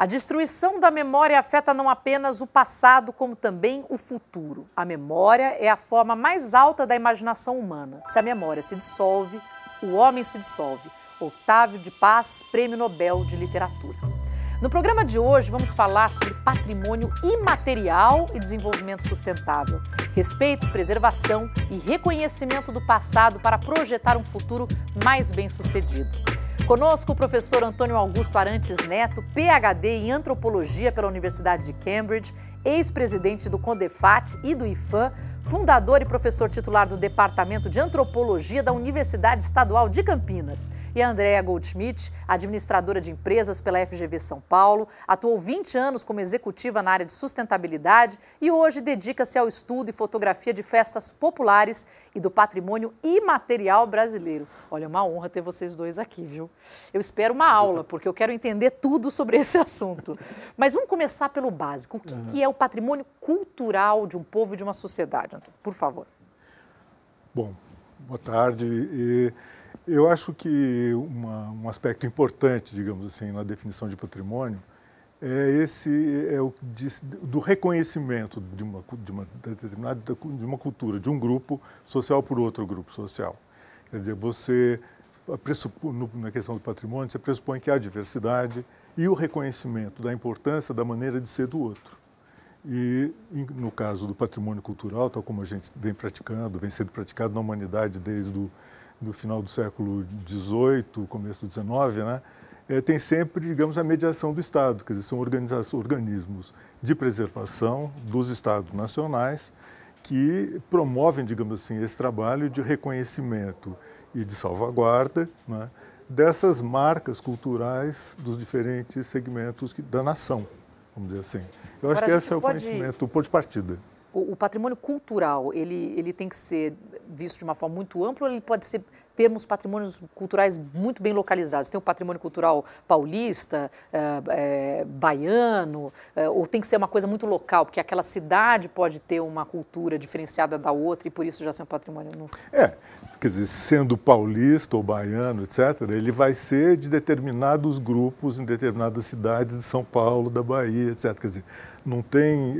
A destruição da memória afeta não apenas o passado, como também o futuro. A memória é a forma mais alta da imaginação humana. Se a memória se dissolve, o homem se dissolve. Otávio de Paz, Prêmio Nobel de Literatura. No programa de hoje, vamos falar sobre patrimônio imaterial e desenvolvimento sustentável. Respeito, preservação e reconhecimento do passado para projetar um futuro mais bem-sucedido. Conosco o professor Antônio Augusto Arantes Neto, PhD em Antropologia pela Universidade de Cambridge, ex-presidente do CONDEFAT e do IFAM, fundador e professor titular do Departamento de Antropologia da Universidade Estadual de Campinas. E a Andréa Goldschmidt, administradora de empresas pela FGV São Paulo, atuou 20 anos como executiva na área de sustentabilidade e hoje dedica-se ao estudo e fotografia de festas populares e do patrimônio imaterial brasileiro. Olha, é uma honra ter vocês dois aqui, viu? Eu espero uma aula, porque eu quero entender tudo sobre esse assunto. Mas vamos começar pelo básico. O que é o patrimônio cultural de um povo e de uma sociedade? Por favor. Bom, boa tarde. Eu acho que um aspecto importante, digamos assim, na definição de patrimônio do reconhecimento de uma cultura, de um grupo social por outro grupo social. Quer dizer, na questão do patrimônio, você pressupõe que há diversidade e o reconhecimento da importância da maneira de ser do outro. E, no caso do patrimônio cultural, tal como a gente vem sendo praticado na humanidade desde o final do século XVIII, começo do XIX, né? Tem sempre, digamos, a mediação do Estado, quer dizer, são organismos de preservação dos Estados nacionais que promovem, digamos assim, esse trabalho de reconhecimento e de salvaguarda, né, dessas marcas culturais dos diferentes segmentos da nação, vamos dizer assim. Eu acho que esse é o conhecimento, o ponto de partida. O patrimônio cultural, ele tem que ser visto de uma forma muito ampla ou ele pode termos patrimônios culturais muito bem localizados? Tem o patrimônio cultural paulista, baiano, ou tem que ser uma coisa muito local, porque aquela cidade pode ter uma cultura diferenciada da outra e por isso já ser um patrimônio... Quer dizer, sendo paulista ou baiano, etc., ele vai ser de determinados grupos em determinadas cidades de São Paulo, da Bahia, etc. Quer dizer, não tem...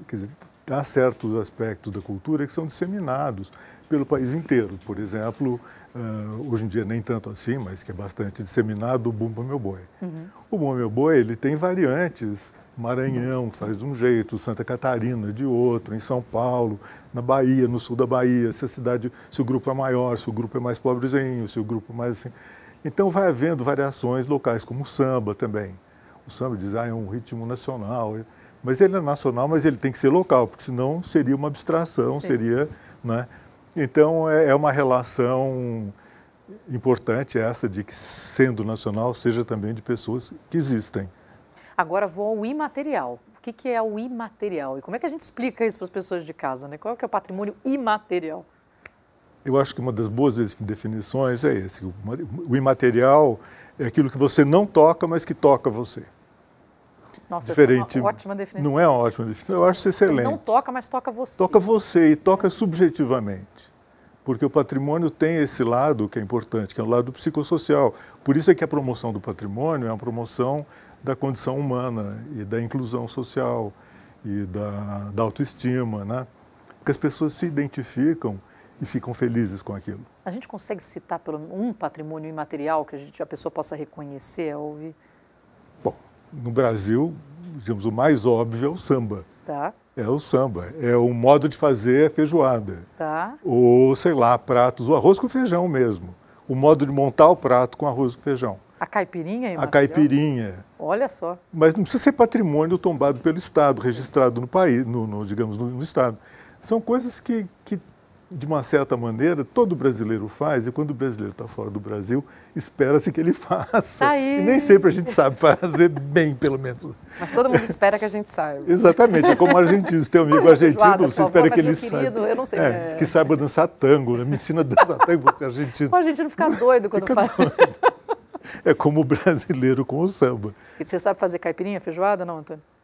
Há certos aspectos da cultura que são disseminados pelo país inteiro. Por exemplo, hoje em dia nem tanto assim, mas que é bastante disseminado, o Bumba Meu Boi. O Bumba Meu Boi, ele tem variantes. Maranhão faz de um jeito, Santa Catarina de outro, em São Paulo, na Bahia, no sul da Bahia, se o grupo é maior, se o grupo é mais pobrezinho, se o grupo é mais assim. Então vai havendo variações locais, como o samba também. O samba diz, é um ritmo nacional, mas ele é nacional, mas ele tem que ser local, porque senão seria uma abstração, sim. Né? Então é uma relação importante essa de que, sendo nacional, seja também de pessoas que existem. Agora vou ao imaterial. O que é o imaterial? E como é que a gente explica isso para as pessoas de casa, né? Qual é o patrimônio imaterial? Eu acho que uma das boas definições é esse. O imaterial é aquilo que você não toca, mas que toca você. Nossa, diferente, essa é uma ótima definição. Não é uma ótima definição, eu acho excelente. Você não toca, mas toca você. Toca você e toca subjetivamente. Porque o patrimônio tem esse lado que é importante, que é o lado psicossocial. Por isso é que a promoção do patrimônio é uma promoção da condição humana e da inclusão social e da autoestima, né? Porque as pessoas se identificam e ficam felizes com aquilo. A gente consegue citar um patrimônio imaterial que a pessoa possa reconhecer ao ouvir? Bom, no Brasil, digamos, o mais óbvio é o samba. Tá. É o samba, é o modo de fazer feijoada. Tá. Ou, sei lá, pratos, o arroz com feijão mesmo. O modo de montar o prato com arroz com feijão. A caipirinha é imaterial? A caipirinha. Olha só. Mas não precisa ser patrimônio tombado pelo Estado, registrado no país, digamos, no Estado. São coisas que, de uma certa maneira, todo brasileiro faz, e quando o brasileiro está fora do Brasil, espera-se que ele faça. Tá aí. E nem sempre a gente sabe fazer bem, pelo menos. Mas todo mundo espera que a gente saiba. Exatamente, é como argentino. Se tem um amigo argentino, você espera que ele saiba. Eu não sei. Que saiba dançar tango, né? Me ensina a dançar tango, você é argentino. O argentino fica doido quando faz. É como o brasileiro com o samba. E você sabe fazer caipirinha, feijoada, não, Antônio?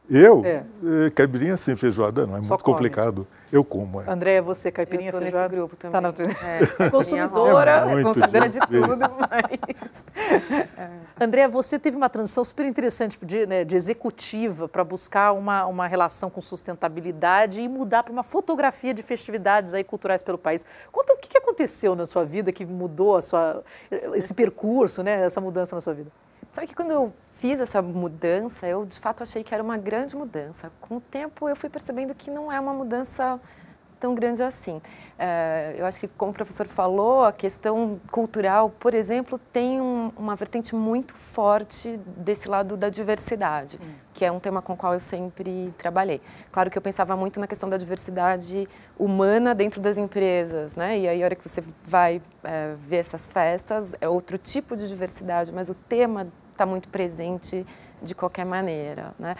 Eu? É. Caipirinha sim, feijoada não, é Só muito come. complicado. Eu como, é. Andréia, você, caipirinha, Eu tô feijoada? nesse grupo também. Tá na tua... É, Consumidora, É muito consumidora de difícil. tudo, mas... Andréia, você teve uma transição super interessante de executiva para buscar uma relação com sustentabilidade e mudar para uma fotografia de festividades aí culturais pelo país. Conta o que aconteceu na sua vida que mudou esse percurso, né, essa mudança na sua vida. Sabe que quando eu fiz essa mudança, eu de fato achei que era uma grande mudança. Com o tempo eu fui percebendo que não é uma mudança tão grande assim. Eu acho que, como o professor falou, a questão cultural, por exemplo, tem uma vertente muito forte desse lado da diversidade, que é um tema com o qual eu sempre trabalhei. Claro que eu pensava muito na questão da diversidade humana dentro das empresas, né? E aí, a hora que você vai ver essas festas, é outro tipo de diversidade, mas o tema está muito presente de qualquer maneira, né?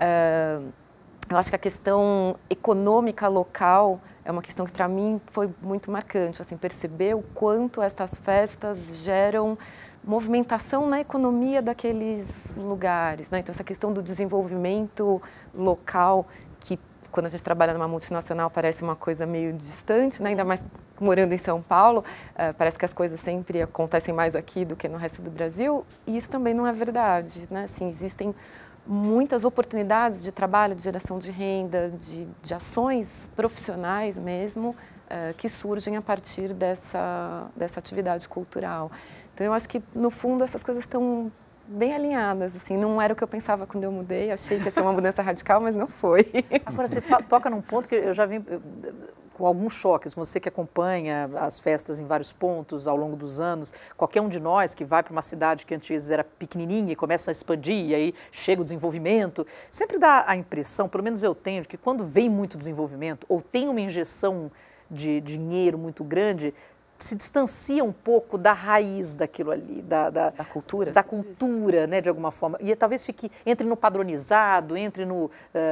Eu acho que a questão econômica local é uma questão que para mim foi muito marcante, assim, perceber o quanto estas festas geram movimentação na economia daqueles lugares, né? Então essa questão do desenvolvimento local, que quando a gente trabalha numa multinacional parece uma coisa meio distante, né? Ainda mais morando em São Paulo, parece que as coisas sempre acontecem mais aqui do que no resto do Brasil, e isso também não é verdade, né? Assim, existem muitas oportunidades de trabalho, de geração de renda, de ações profissionais mesmo, que surgem a partir dessa atividade cultural. Então, eu acho que, no fundo, essas coisas estão bem alinhadas, assim, não era o que eu pensava quando eu mudei, achei que ia ser uma mudança radical, mas não foi. Agora, você toca num ponto que eu já vim com alguns choques. Você que acompanha as festas em vários pontos ao longo dos anos, qualquer um de nós que vai para uma cidade que antes era pequenininha e começa a expandir, e aí chega o desenvolvimento, sempre dá a impressão, pelo menos eu tenho, que quando vem muito desenvolvimento ou tem uma injeção de dinheiro muito grande, se distancia um pouco da raiz daquilo ali, da cultura. Da cultura, né, de alguma forma. E talvez entre no padronizado, entre no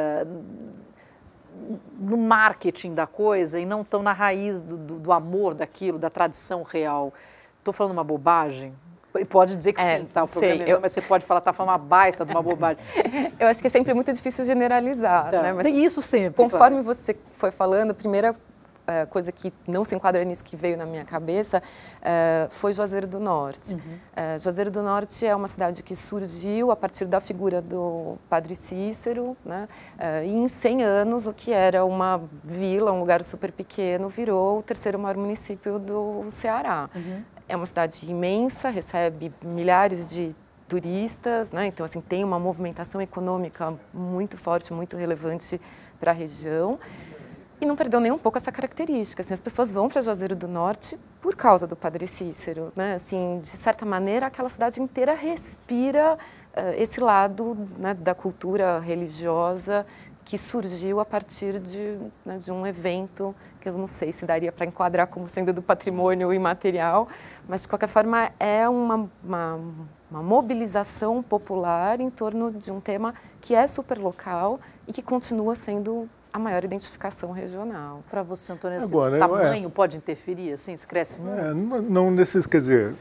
marketing da coisa e não tão na raiz do amor daquilo, da tradição real. Estou falando uma bobagem? Pode dizer que sim, tá? O programa mas você pode falar, tá falando uma baita de uma bobagem. Eu acho que é sempre muito difícil generalizar, tá, né? Mas tem isso sempre. Conforme você foi falando, a primeira coisa que não se enquadra nisso que veio na minha cabeça foi Juazeiro do Norte. Juazeiro do Norte é uma cidade que surgiu a partir da figura do Padre Cícero, né? E em 100 anos, o que era uma vila, um lugar super pequeno, virou o terceiro maior município do Ceará. É uma cidade imensa, recebe milhares de turistas, né? Então, assim, tem uma movimentação econômica muito forte, muito relevante para a região. E não perdeu nem um pouco essa característica. Assim, as pessoas vão para Juazeiro do Norte por causa do Padre Cícero, né? Assim, de certa maneira, aquela cidade inteira respira esse lado, né, da cultura religiosa que surgiu a partir de um evento que eu não sei se daria para enquadrar como sendo do patrimônio imaterial, mas, de qualquer forma, é uma mobilização popular em torno de um tema que é super local e que continua sendo a maior identificação regional. Para você, Antônio, esse Agora, tamanho pode interferir, assim, se cresce muito? Não nesses, quer dizer,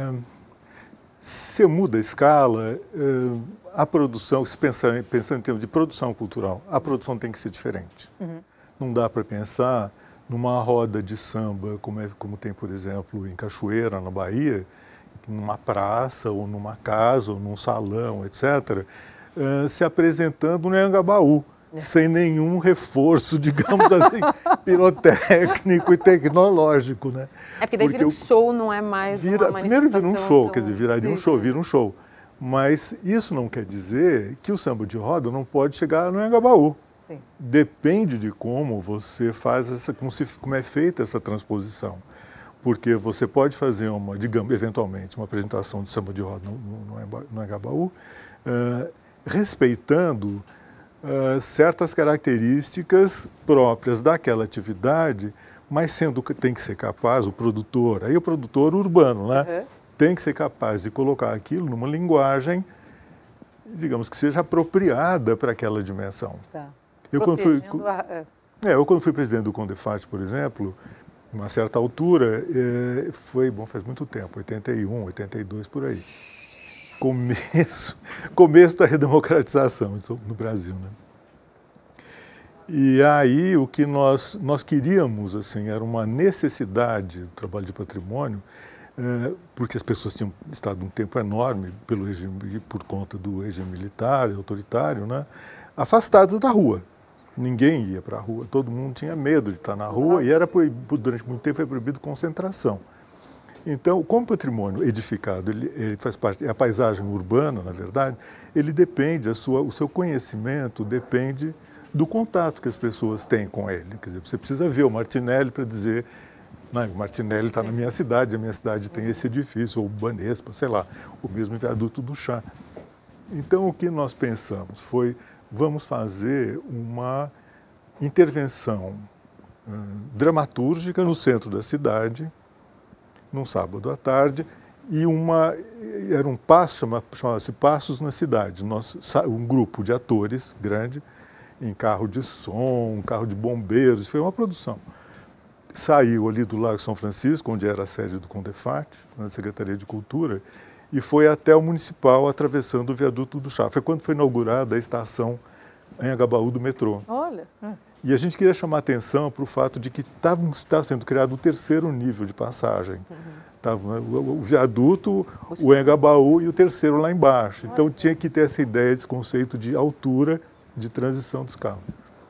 se muda a escala, a produção, se pensando em termos de produção cultural, a produção tem que ser diferente. Não dá para pensar numa roda de samba, como tem, por exemplo, em Cachoeira, na Bahia, numa praça, ou numa casa, ou num salão, etc., se apresentando no Anhangabaú, sem nenhum reforço, digamos assim, pirotécnico e tecnológico, né? É porque daí vira um show, não é mais uma manifestação. Primeiro vira um show, quer dizer, vira um show. Mas isso não quer dizer que o samba de roda não pode chegar no Anhangabaú. Sim. Depende de como você faz como é feita essa transposição. Porque você pode fazer digamos, eventualmente, uma apresentação de samba de roda no Anhangabaú, respeitando certas características próprias daquela atividade, mas sendo que tem que ser capaz, o produtor urbano, né? Tem que ser capaz de colocar aquilo numa linguagem, digamos, que seja apropriada para aquela dimensão. Tá. Eu, quando fui presidente do Condefat, por exemplo, uma certa altura, faz muito tempo, 81, 82, por aí. Começo da redemocratização no Brasil, né? E aí o que nós queríamos, assim, era uma necessidade do trabalho de patrimônio, porque as pessoas tinham estado um tempo enorme pelo regime, por conta do regime militar, autoritário, né, afastadas da rua. Ninguém ia para a rua, todo mundo tinha medo de estar na rua e durante muito tempo foi proibido concentração. Então, como patrimônio edificado, ele faz parte, é a paisagem urbana, na verdade, ele depende, o seu conhecimento depende do contato que as pessoas têm com ele. Quer dizer, você precisa ver o Martinelli para dizer, não, o Martinelli está na minha cidade, a minha cidade tem esse edifício, ou o Banespa, sei lá, o mesmo viaduto do Chá. Então, o que nós pensamos foi, vamos fazer uma intervenção dramatúrgica no centro da cidade, num sábado à tarde, e era um passo, chamava-se Passos na Cidade. Um grupo de atores grande, em carro de som, carro de bombeiros, foi uma produção. Saiu ali do Lago São Francisco, onde era a sede do Condefat, na Secretaria de Cultura, e foi até o Municipal, atravessando o viaduto do Chá. Foi quando foi inaugurada a estação Anhangabaú do metrô. Olha. E a gente queria chamar a atenção para o fato de que estava sendo criado o terceiro nível de passagem. Tava o viaduto, o Anhangabaú e o terceiro lá embaixo. Então tinha que ter essa ideia, esse conceito de altura de transição dos carros.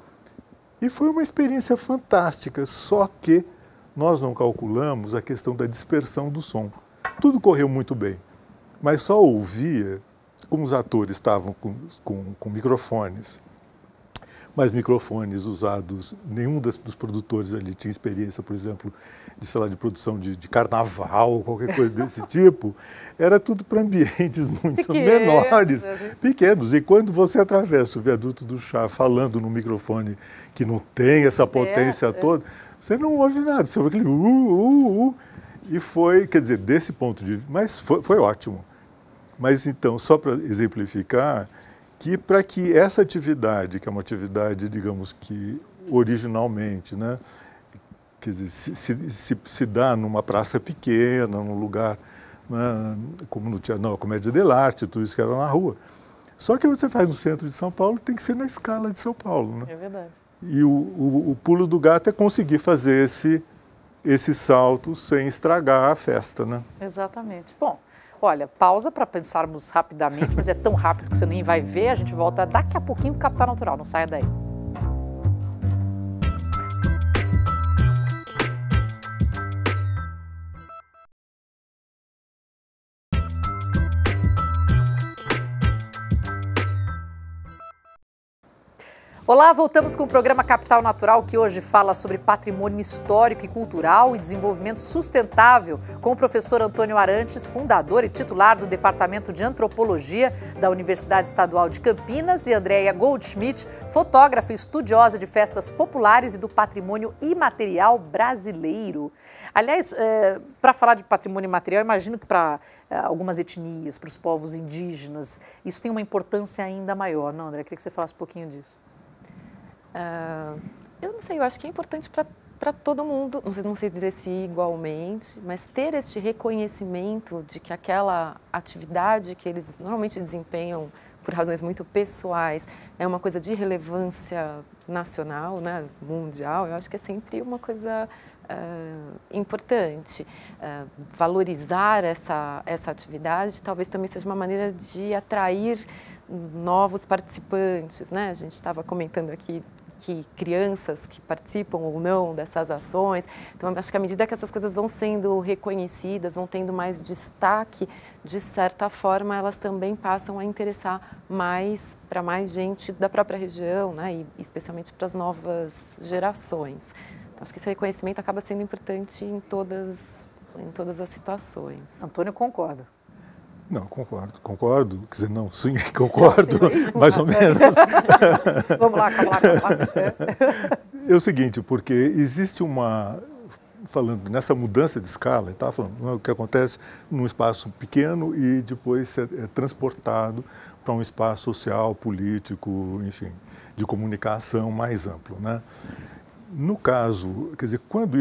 E foi uma experiência fantástica, só que nós não calculamos a questão da dispersão do som. Tudo correu muito bem, mas só ouvia, como os atores estavam com microfones, mas microfones usados, nenhum dos produtores ali tinha experiência, por exemplo, de produção de carnaval, qualquer coisa desse tipo, era tudo para ambientes muito menores, pequenos. E quando você atravessa o viaduto do Chá falando no microfone que não tem essa potência toda, você não ouve nada, você ouve aquele E foi, quer dizer, desse ponto de vista, mas foi ótimo. Mas então, só para exemplificar, que para que essa atividade, que é uma atividade, digamos que originalmente, né, quer dizer, se dá numa praça pequena, num lugar, né, como no teatro, não, a Comédia dell'Arte, tudo isso que era na rua. Só que você faz no centro de São Paulo, tem que ser na escala de São Paulo. Né? É verdade. E o pulo do gato é conseguir fazer esse salto sem estragar a festa. Né? Exatamente. Bom, olha, pausa para pensarmos rapidamente, mas é tão rápido que você nem vai ver. A gente volta daqui a pouquinho com o Capital Natural. Não saia daí. Olá, voltamos com o programa Capital Natural, que hoje fala sobre patrimônio histórico e cultural e desenvolvimento sustentável, com o professor Antônio Arantes, fundador e titular do Departamento de Antropologia da Universidade Estadual de Campinas, e Andréia Goldschmidt, fotógrafa e estudiosa de festas populares e do patrimônio imaterial brasileiro. Aliás, para falar de patrimônio imaterial, imagino que para algumas etnias, para os povos indígenas, isso tem uma importância ainda maior, não, André? Eu queria que você falasse um pouquinho disso. Eu não sei, eu acho que é importante para todo mundo, não sei dizer se igualmente, mas ter este reconhecimento de que aquela atividade que eles normalmente desempenham por razões muito pessoais é uma coisa de relevância nacional, né, mundial, eu acho que é sempre uma coisa importante. Valorizar essa atividade talvez também seja uma maneira de atrair novos participantes, né? A gente estava comentando aqui que crianças que participam ou não dessas ações. Então, acho que à medida que essas coisas vão sendo reconhecidas, vão tendo mais destaque, de certa forma, elas também passam a interessar mais para mais gente da própria região, né? E especialmente para as novas gerações. Então, acho que esse reconhecimento acaba sendo importante em todas as situações. Antônio concorda? Não, concordo. Quer dizer, não, sim, concordo, sim, mais ou menos. Vamos lá. É o seguinte, porque existe falando nessa mudança de escala, estava falando, o que acontece num espaço pequeno e depois é transportado para um espaço social, político, enfim, de comunicação mais amplo, né? No caso, quer dizer, quando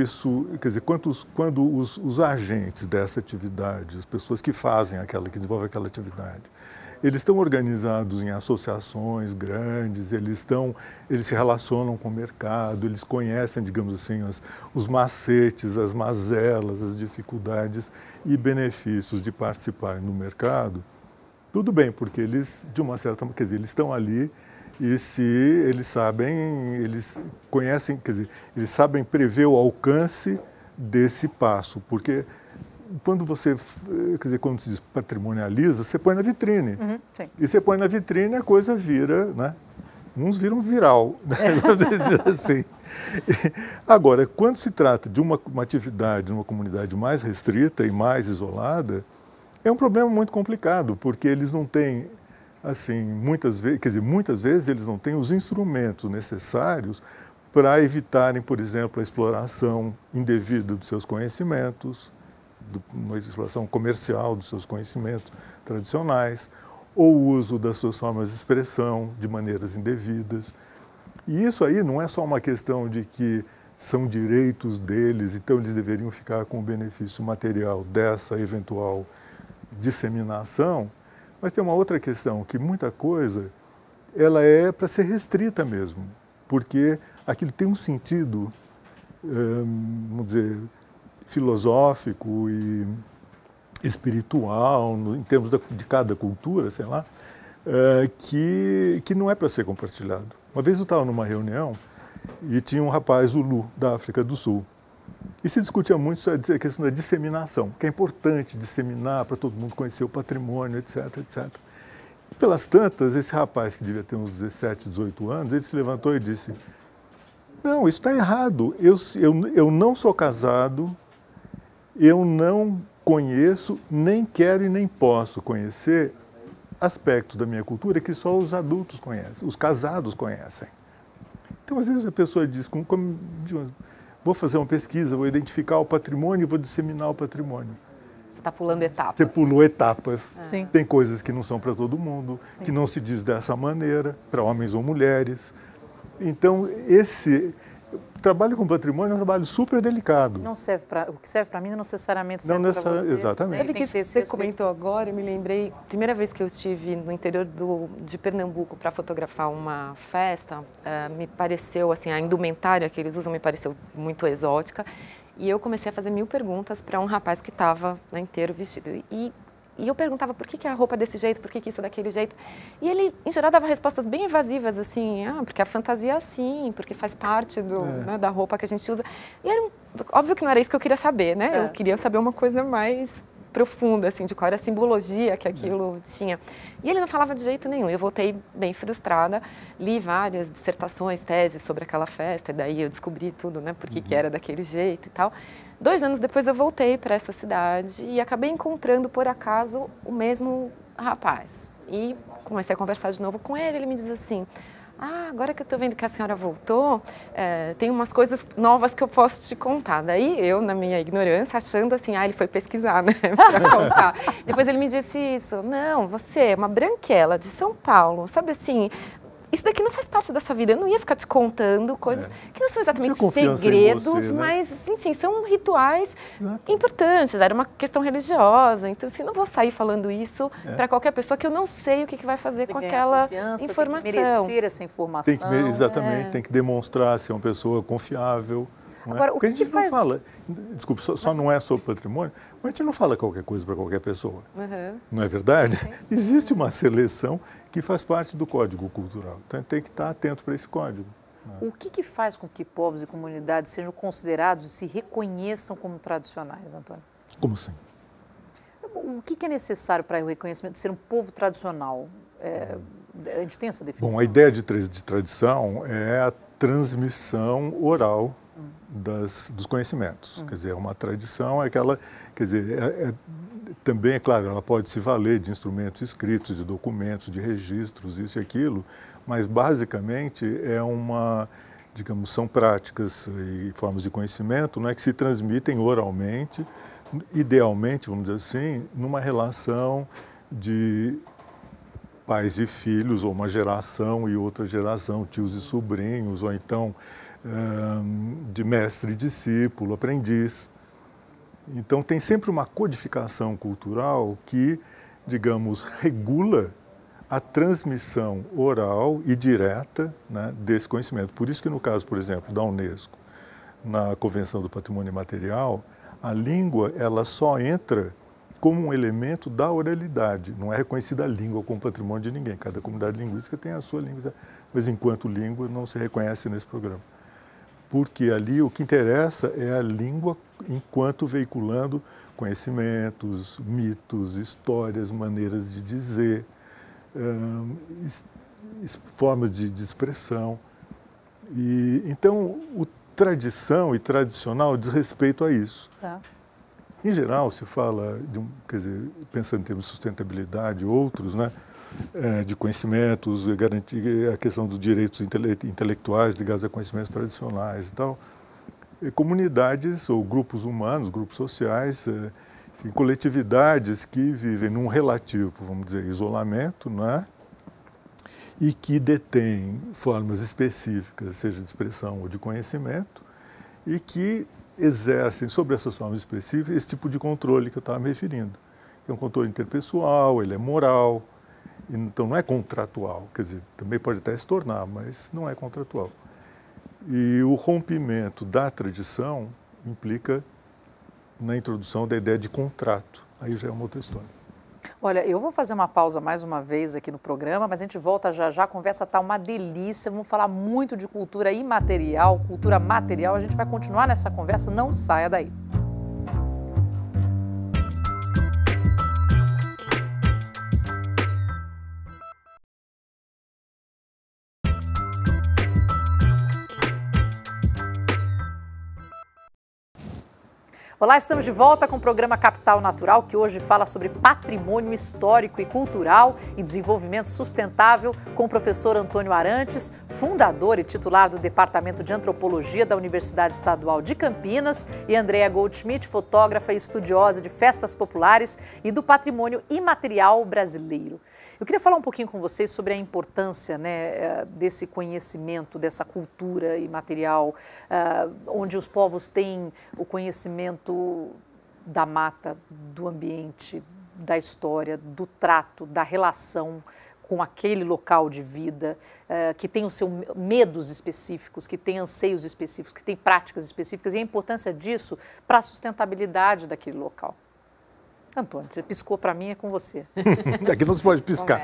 os agentes dessa atividade, as pessoas que fazem que desenvolvem aquela atividade, eles estão organizados em associações grandes, eles se relacionam com o mercado, eles conhecem, digamos assim, os macetes, as mazelas, as dificuldades e benefícios de participarem no mercado. Tudo bem, porque eles, de uma certa maneira, quer dizer, eles estão ali e se eles sabem, eles conhecem, quer dizer, eles sabem prever o alcance desse passo, porque quando você, quer dizer, quando se diz patrimonializa, você põe na vitrine. Sim. E você põe na vitrine, a coisa vira, né? Uns viram viral, né? Assim. Agora, quando se trata de uma atividade, de uma comunidade mais restrita e mais isolada, é um problema muito complicado, porque eles não têm, assim, muitas vezes eles não têm os instrumentos necessários para evitarem, por exemplo, a exploração indevida dos seus conhecimentos, uma exploração comercial dos seus conhecimentos tradicionais, ou o uso das suas formas de expressão de maneiras indevidas. E isso aí não é só uma questão de que são direitos deles, então eles deveriam ficar com o benefício material dessa eventual disseminação, mas tem uma outra questão, que muita coisa ela é para ser restrita mesmo, porque aquilo tem um sentido, vamos dizer, filosófico e espiritual, em termos de cada cultura, sei lá, que não é para ser compartilhado. Uma vez eu estava numa reunião e tinha um rapaz Zulu, da África do Sul, e se discutia muito sobre a questão da disseminação, que é importante disseminar para todo mundo conhecer o patrimônio, etc, etc. E pelas tantas, esse rapaz, que devia ter uns 17, 18 anos, ele se levantou e disse: não, isso está errado, eu não sou casado, eu não conheço, nem quero e nem posso conhecer aspectos da minha cultura que só os adultos conhecem, os casados conhecem. Então, às vezes a pessoa diz, vou fazer uma pesquisa, vou identificar o patrimônio e vou disseminar o patrimônio. Você está pulando etapas. Você pulou etapas. Sim. Tem coisas que não são para todo mundo, que não se diz dessa maneira, para homens ou mulheres. Então, trabalho com patrimônio é um trabalho super delicado. Não serve para o que serve para mim não necessariamente serve para você. Exatamente. Sabe que você comentou agora, eu me lembrei, primeira vez que eu estive no interior de Pernambuco para fotografar uma festa, me pareceu, assim, a indumentária que eles usam me pareceu muito exótica, e eu comecei a fazer 1000 perguntas para um rapaz que estava inteiro vestido. E eu perguntava por que a roupa é desse jeito, por que isso é daquele jeito. E ele, em geral, dava respostas bem evasivas, assim, porque a fantasia é assim, porque faz parte né, da roupa que a gente usa. E era óbvio que não era isso que eu queria saber, né? Eu queria saber uma coisa mais profunda, assim, de qual era a simbologia que aquilo tinha. E ele não falava de jeito nenhum. Eu voltei bem frustrada, li várias dissertações, teses sobre aquela festa, e daí eu descobri tudo, né, por que era daquele jeito e tal. 2 anos depois eu voltei para essa cidade e acabei encontrando, por acaso, o mesmo rapaz. E comecei a conversar de novo com ele, ele me diz assim: agora que eu estou vendo que a senhora voltou, tem umas coisas novas que eu posso te contar. Daí eu, na minha ignorância, achando assim, ele foi pesquisar, né, para contar. Depois ele me disse isso: não, você é uma branquela de São Paulo, sabe assim, isso daqui não faz parte da sua vida, eu não ia ficar te contando coisas que não são exatamente segredos, você, né? Mas, enfim, são rituais importantes, era uma questão religiosa, então assim, não vou sair falando isso para qualquer pessoa que eu não sei o que vai fazer com aquela informação. Tem que merecer essa informação. Exatamente, tem que demonstrar ser uma pessoa confiável. Agora, porque a gente não fala, desculpe, só não é sobre patrimônio, mas a gente não fala qualquer coisa para qualquer pessoa. Não é verdade? Existe uma seleção que faz parte do código cultural. Então, tem que estar atento para esse código. O que faz com que povos e comunidades sejam considerados e se reconheçam como tradicionais, Antônio? Como assim? O que é necessário para o reconhecimento de ser um povo tradicional? A gente tem essa definição? Bom, a ideia de tradição é a transmissão oral dos conhecimentos. Quer dizer, uma tradição é aquela, quer dizer, também, é claro, ela pode se valer de instrumentos escritos, de documentos, de registros, isso e aquilo, mas basicamente digamos, são práticas e formas de conhecimento, não é, que se transmitem oralmente, idealmente, vamos dizer assim, numa relação de pais e filhos, ou uma geração e outra geração, tios e sobrinhos, ou então de mestre e discípulo, aprendiz. Então tem sempre uma codificação cultural que, digamos, regula a transmissão oral e direta, né, desse conhecimento. Por isso que no caso, por exemplo, da Unesco, na Convenção do Patrimônio Imaterial, a língua ela só entra como um elemento da oralidade. Não é reconhecida a língua como patrimônio de ninguém. Cada comunidade linguística tem a sua língua, mas enquanto língua não se reconhece nesse programa. Porque ali o que interessa é a língua enquanto veiculando conhecimentos, mitos, histórias, maneiras de dizer, formas de expressão. E, então, o tradição e tradicional diz respeito a isso. Tá. Em geral, se fala, quer dizer, pensando em termos de sustentabilidade, outros, né, de conhecimentos, garantir a questão dos direitos intelectuais ligados a conhecimentos tradicionais e tal. E comunidades ou grupos humanos, grupos sociais, enfim, coletividades que vivem num relativo, vamos dizer, isolamento, né, e que detêm formas específicas, seja de expressão ou de conhecimento, e que exercem sobre essas formas específicas esse tipo de controle que eu estava me referindo. É um controle interpessoal, ele é moral, então não é contratual, quer dizer, também pode até se tornar, mas não é contratual. E o rompimento da tradição implica na introdução da ideia de contrato, aí já é uma outra história. Olha, eu vou fazer uma pausa mais uma vez aqui no programa, mas a gente volta já já, a conversa está uma delícia, vamos falar muito de cultura imaterial, cultura material, a gente vai continuar nessa conversa, não saia daí. Olá, estamos de volta com o programa Capital Natural, que hoje fala sobre patrimônio histórico e cultural e desenvolvimento sustentável, com o professor Antônio Arantes, fundador e titular do Departamento de Antropologia da Universidade Estadual de Campinas, e Andréa Goldschmidt, fotógrafa e estudiosa de festas populares e do patrimônio imaterial brasileiro. Eu queria falar um pouquinho com vocês sobre a importância, né, desse conhecimento, dessa cultura imaterial, onde os povos têm o conhecimento da mata, do ambiente, da história, do trato, da relação com aquele local de vida, que tem os seus medos específicos, que tem anseios específicos, que tem práticas específicas, e a importância disso para a sustentabilidade daquele local. Antônio, você piscou para mim, é com você. Aqui não se pode piscar.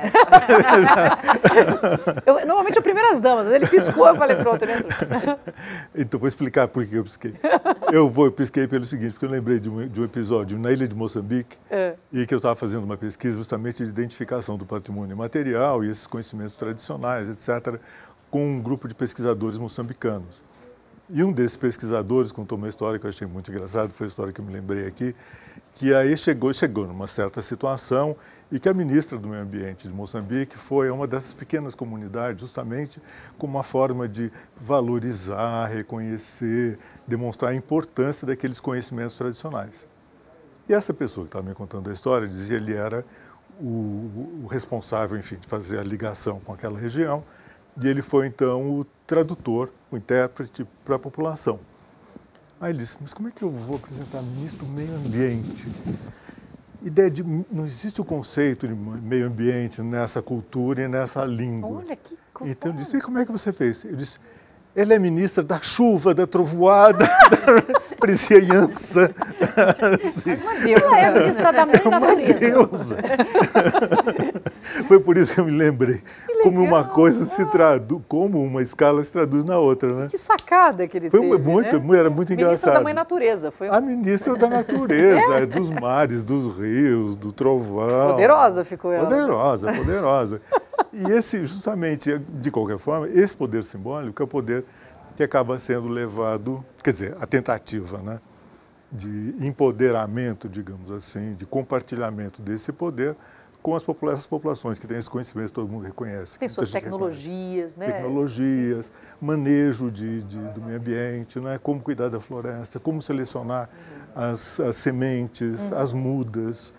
Normalmente é primeiras damas, ele piscou, eu falei pronto, ele entrou. Então, vou explicar por que eu pisquei. Eu pisquei pelo seguinte, porque eu lembrei de um episódio na ilha de Moçambique, e que eu estava fazendo uma pesquisa justamente de identificação do patrimônio material e esses conhecimentos tradicionais, etc., com um grupo de pesquisadores moçambicanos. E um desses pesquisadores contou uma história que eu achei muito engraçada, foi a história que eu me lembrei aqui, que aí chegou numa certa situação e que a ministra do Meio Ambiente de Moçambique foi a uma dessas pequenas comunidades, justamente como uma forma de valorizar, reconhecer, demonstrar a importância daqueles conhecimentos tradicionais. E essa pessoa que estava me contando a história dizia que ele era o responsável, enfim, de fazer a ligação com aquela região, e ele foi então o tradutor, o intérprete para a população. Aí ele disse, mas como é que eu vou apresentar ministro do Meio Ambiente? Não existe o conceito de meio ambiente nessa cultura e nessa língua. Olha que Então eu disse, e como é que você fez? Eu disse, ela é ministra da chuva, da trovoada, da presciência. Assim. Ela é ministra da mãe natureza. Foi por isso que eu me lembrei. Como uma coisa se traduz, como uma escala se traduz na outra, né? Que sacada que ele teve, era muito engraçado. Ministra da mãe natureza. Foi a ministra da natureza, dos mares, dos rios, do trovão. Poderosa ficou ela. Poderosa. E justamente, de qualquer forma, esse poder simbólico é o poder que acaba sendo levado, quer dizer, a tentativa, né, de empoderamento, digamos assim, de compartilhamento desse poder com as populações que têm esse conhecimento que todo mundo reconhece. Tem suas tecnologias, né? Tecnologias, manejo do meio ambiente, né, como cuidar da floresta, como selecionar as sementes, as mudas.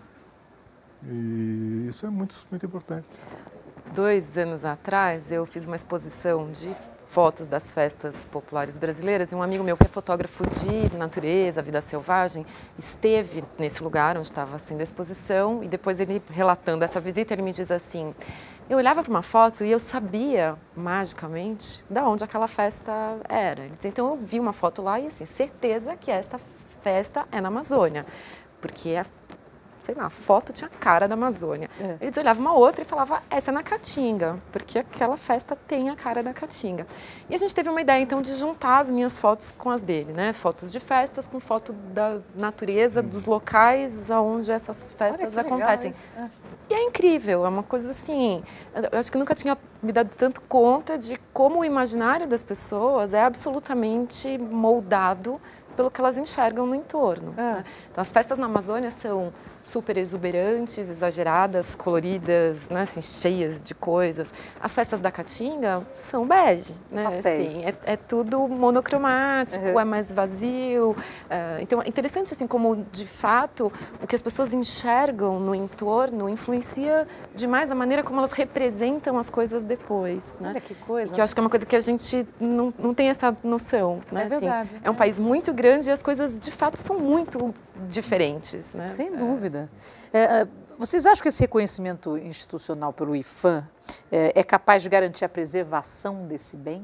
E isso é muito, muito importante. 2 anos atrás, eu fiz uma exposição de fotos das festas populares brasileiras e um amigo meu que é fotógrafo de natureza, vida selvagem, esteve nesse lugar onde estava sendo a exposição e depois ele, relatando essa visita, ele me diz assim, eu olhava para uma foto e eu sabia, magicamente, de onde aquela festa era. Então eu vi uma foto lá e, assim, certeza que esta festa é na Amazônia, porque sei lá, a foto tinha a cara da Amazônia. Eles olhavam uma outra e falavam, essa é na Caatinga, porque aquela festa tem a cara da Caatinga. E a gente teve uma ideia, então, de juntar as minhas fotos com as dele, né? Fotos de festas com foto da natureza, dos locais onde essas festas acontecem. E é incrível, é uma coisa assim, eu acho que eu nunca tinha me dado tanto conta de como o imaginário das pessoas é absolutamente moldado pelo que elas enxergam no entorno. Né? Então, as festas na Amazônia são super exuberantes, exageradas, coloridas, né, assim, cheias de coisas. As festas da Caatinga são bege, né? Assim, é tudo monocromático, é mais vazio. Então, é interessante assim, como, de fato, o que as pessoas enxergam no entorno influencia demais a maneira como elas representam as coisas depois. Né? Olha que coisa. Que eu acho que é uma coisa que a gente não tem essa noção. Né? É verdade. Assim, é um país muito grande e as coisas, de fato, são muito diferentes. Né? Sem dúvida. Vocês acham que esse reconhecimento institucional pelo IPHAN é capaz de garantir a preservação desse bem?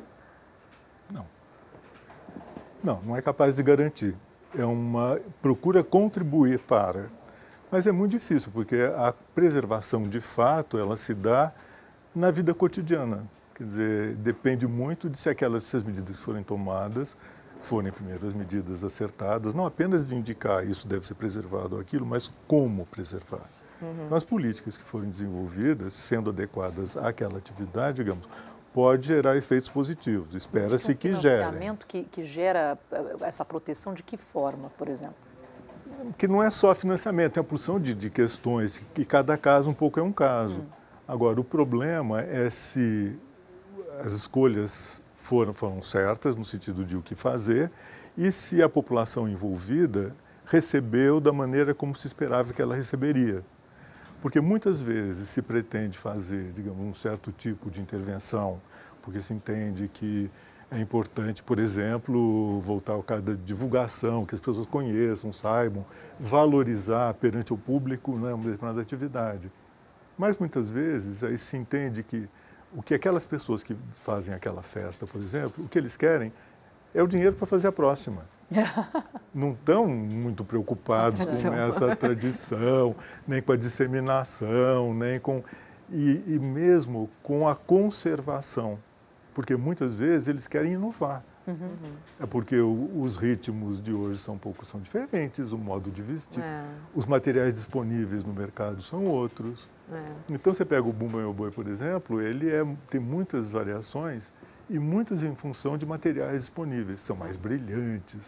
Não é capaz de garantir. Procura contribuir para. Mas é muito difícil, porque a preservação, de fato, ela se dá na vida cotidiana. Quer dizer, depende muito de se as medidas que forem tomadas forem primeiro as medidas acertadas, não apenas de indicar isso deve ser preservado ou aquilo, mas como preservar. Então, as políticas que forem desenvolvidas, sendo adequadas àquela atividade, digamos, pode gerar efeitos positivos. Espera-se que gere. Financiamento que gera essa proteção de que forma, por exemplo? Que não é só financiamento, tem a porção de questões, que cada caso um pouco é um caso. Agora, o problema é se as escolhas foram certas, no sentido de o que fazer, e se a população envolvida recebeu da maneira como se esperava que ela receberia. Porque muitas vezes se pretende fazer, digamos, um certo tipo de intervenção, porque se entende que é importante, por exemplo, voltar ao caso da divulgação, que as pessoas conheçam, saibam, valorizar perante o público, né, uma determinada atividade. Mas muitas vezes aí se entende que o que aquelas pessoas que fazem aquela festa, por exemplo, o que eles querem é o dinheiro para fazer a próxima. Não estão muito preocupados com essa tradição, nem com a disseminação, nem com e mesmo com a conservação, porque muitas vezes eles querem inovar. É porque os ritmos de hoje são diferentes, o modo de vestir, os materiais disponíveis no mercado são outros. Então você pega o Bumba Meu Boi, por exemplo, ele tem muitas variações e muitas em função de materiais disponíveis. São mais brilhantes,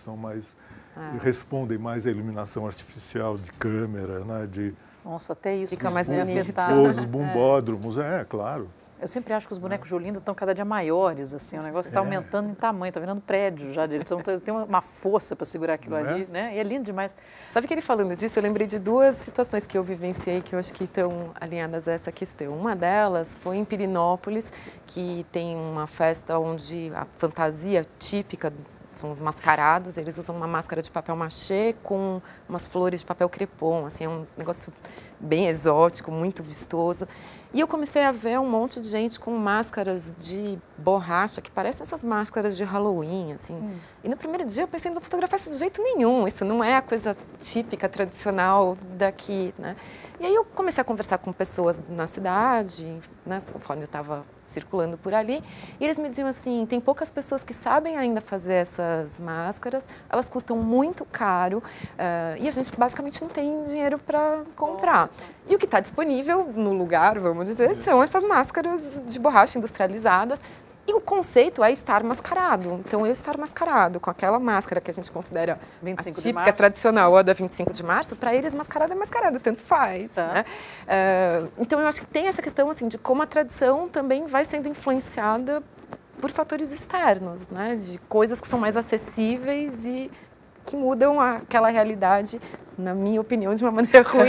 respondem mais à iluminação artificial de câmera, né, Nossa, até isso fica mais bem afetado. Todos os bumbódromos, claro. Eu sempre acho que os bonecos de Olinda estão cada dia maiores, assim, o negócio está aumentando em tamanho, está virando prédio já, eles tem uma força para segurar aquilo ali, né? E é lindo demais. Sabe que ele falando disso, eu lembrei de duas situações que eu vivenciei que eu acho que estão alinhadas a essa questão. Uma delas foi em Pirinópolis, que tem uma festa onde a fantasia típica são os mascarados, eles usam uma máscara de papel machê com umas flores de papel crepom, assim, é um negócio bem exótico, muito vistoso. E eu comecei a ver um monte de gente com máscaras de borracha, que parecem essas máscaras de Halloween, assim. E no primeiro dia eu pensei, não vou fotografar isso de jeito nenhum, isso não é a coisa típica, tradicional daqui, né? E aí eu comecei a conversar com pessoas na cidade, né, conforme eu estava circulando por ali, e eles me diziam assim, tem poucas pessoas que sabem ainda fazer essas máscaras, elas custam muito caro e a gente basicamente não tem dinheiro para comprar. E o que está disponível no lugar, vamos dizer, são essas máscaras de borracha industrializadas. E o conceito é estar mascarado. Então, eu estar mascarado com aquela máscara que a gente considera a típica, tradicional, a da 25 de março, para eles mascarado é mascarado, tanto faz. Né? Então, eu acho que tem essa questão assim, de como a tradição também vai sendo influenciada por fatores externos, né? De coisas que são mais acessíveis e que mudam aquela realidade, na minha opinião, de uma maneira ruim.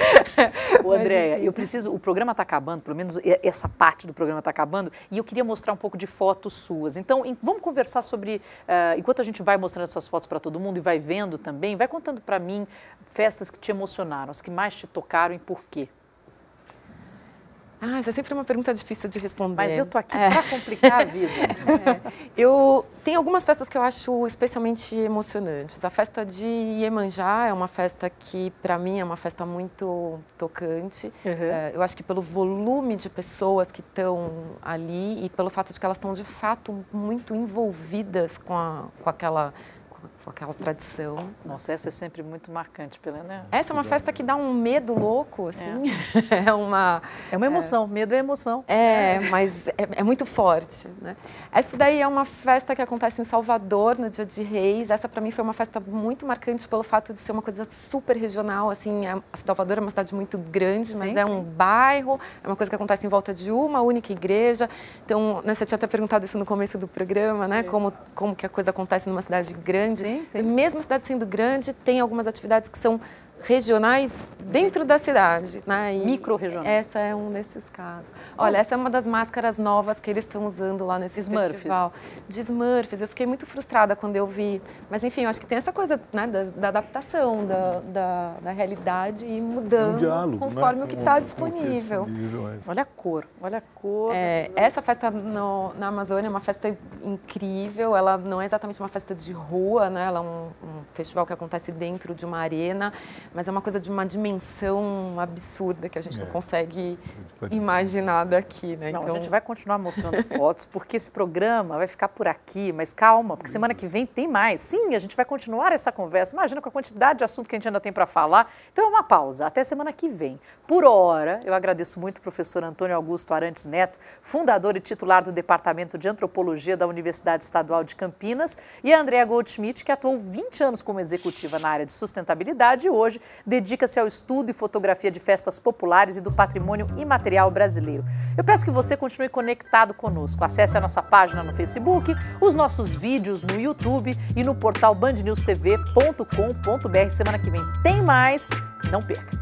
Ô, Andréia, o programa está acabando, pelo menos essa parte do programa está acabando, e eu queria mostrar um pouco de fotos suas. Então, vamos conversar sobre, enquanto a gente vai mostrando essas fotos para todo mundo e vai vendo também, vai contando para mim festas que te emocionaram, as que mais te tocaram e por quê? Ah, essa é sempre uma pergunta difícil de responder. Mas eu tô aqui para complicar a vida. Eu tenho algumas festas que eu acho especialmente emocionantes. A festa de Iemanjá é uma festa que, para mim, é uma festa muito tocante. Eu acho que pelo volume de pessoas que estão ali e pelo fato de que elas estão, de fato, muito envolvidas com aquela tradição. Nossa, essa é sempre muito marcante, Helena. Essa é uma festa que dá um medo louco, assim. É uma emoção, medo é emoção. Mas é muito forte, né? Essa daí é uma festa que acontece em Salvador, no Dia de Reis. Essa, para mim, foi uma festa muito marcante pelo fato de ser uma coisa super regional, assim. Salvador é uma cidade muito grande, mas um bairro, é uma coisa que acontece em volta de uma única igreja. Então, né, você tinha até perguntado isso no começo do programa, né? Como que a coisa acontece numa cidade grande. Sim. Mesmo a cidade sendo grande, tem algumas atividades que são regionais dentro da cidade, né? Micro-regionais. Essa é um desses casos. Olha, essa é uma das máscaras novas que eles estão usando lá nesse festival. De Smurfs. Eu fiquei muito frustrada quando eu vi. Mas, enfim, eu acho que tem essa coisa, né, da adaptação, da realidade e mudando diálogo, conforme né? o que está disponível. Olha a cor. Essa festa na Amazônia é uma festa incrível. Ela não é exatamente uma festa de rua, né? Ela é um festival que acontece dentro de uma arena, mas é uma coisa de uma dimensão absurda que a gente não consegue imaginar daqui, né? Não, então... a gente vai continuar mostrando fotos, porque esse programa vai ficar por aqui, mas calma, porque semana que vem tem mais. Sim, a gente vai continuar essa conversa. Imagina com a quantidade de assunto que a gente ainda tem para falar. Então é uma pausa, até semana que vem. Por hora, eu agradeço muito o professor Antônio Augusto Arantes Neto, fundador e titular do Departamento de Antropologia da Universidade Estadual de Campinas, e a Andrea Goldschmidt, que atuou 20 anos como executiva na área de sustentabilidade e hoje dedica-se ao estudo e fotografia de festas populares e do patrimônio imaterial brasileiro. Eu peço que você continue conectado conosco. Acesse a nossa página no Facebook, os nossos vídeos no YouTube e no portal bandnewstv.com.br. Semana que vem tem mais, não perca!